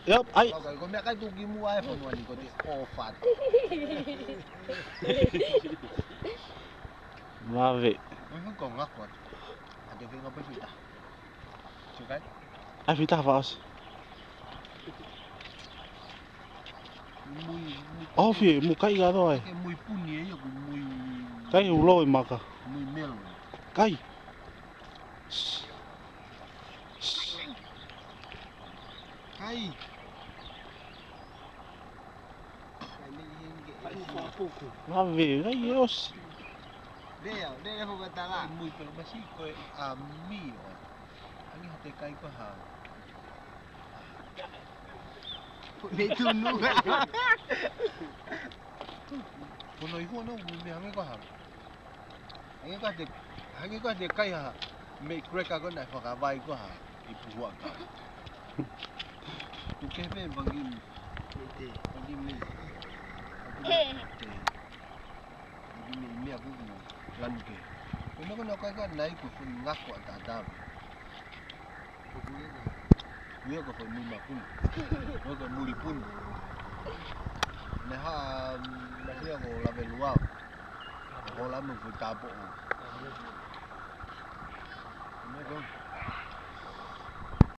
Yep, ay. Kung may kay tugi mo ay fa mo ni ko ti ofat. Mave. Ang ko ngakot. Ade ko ngapa sita. Sukat? Ai fita fas. Muy Oh, fi, mu kai ga do ai. que muy puni yo muy Kai ulo i maka. muy mel. Kai. Kai. Mave, ai os. Dia ho kata nga. Muy pero masih ko ami o. Ani hate kai ko ha. Để chun luôn á. Cô nói hôn nó mùi mèo có hả? Anh có thể cây hả? Mẹ quay cả con này hoặc cả vai có hả? Đi phụ hoàng cả. Tụi cái bên bằng im. Bằng im mình. Bằng im mẹ cũng lần kì. Nó có cái này của phần ngắt quả tà đam. Dia ko fa mui mapun. Nó có mui pun. Này ha masih ako labe luau. Ako lamang ko tapo. Ano ko?